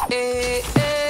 Eh, eh, eh.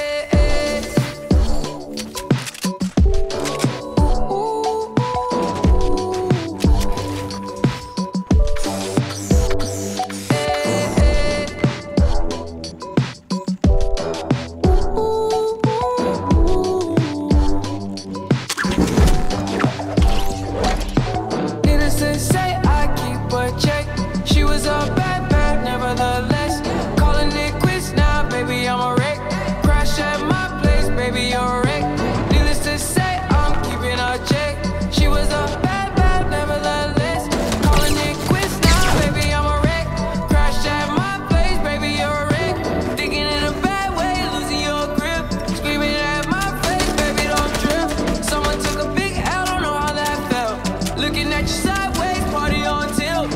Looking at you sideways, party on tilt.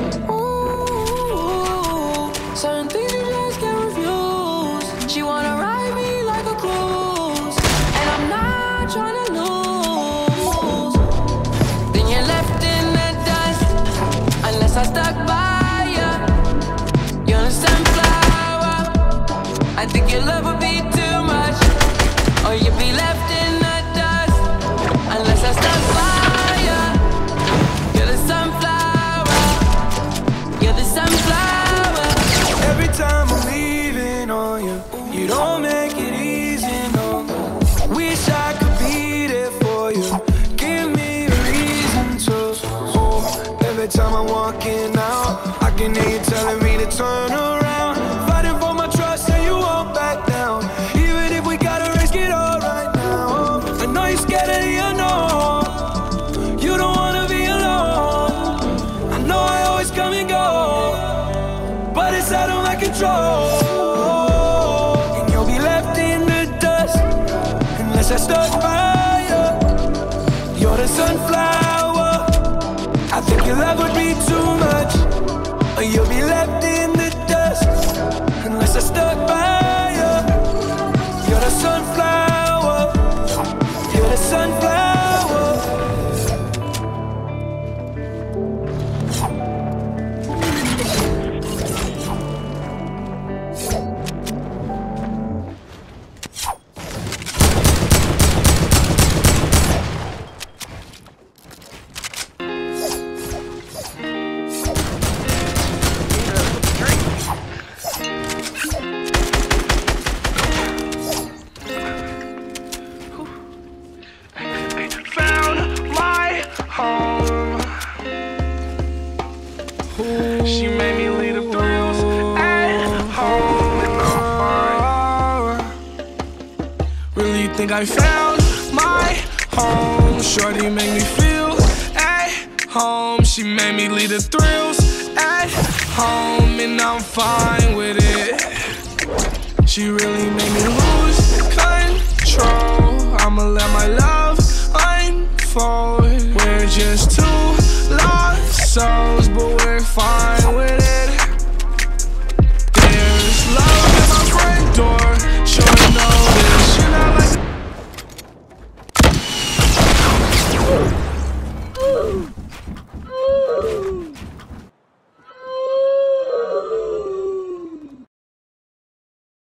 Ooh, certain things you just can't refuse. She wanna ride me like a cruise, and I'm not trying to lose. Then you're left in the dust, unless I stuck by ya. You're a sunflower. I think your love would be too much, or you'd be left in the dust, unless I stuck by ya. Every time I'm leaving on you, you don't make it easy, no. Wish I could be there for you. Give me a reason to. Every time I'm walking out, I can hear you telling me to turn around. Fighting for my trust and you won't back down. Even if we gotta risk it all right now. I know you're scared of the unknown. You don't wanna be alone. I know I always come and go, but it's out of my control. And you'll be left in the dust, unless I stuck by you. You're the sunflower. I think your love would be too much, or you'll be left in the dust, unless I stuck by you. You're the sunflower. You're the sunflower. She made me leave the thrills at home, and I'm fine. Really think I found my home. Shorty made me feel at home. She made me leave the thrills at home, and I'm fine with it. She really made me lose control. I'ma let my love unfold. We're just two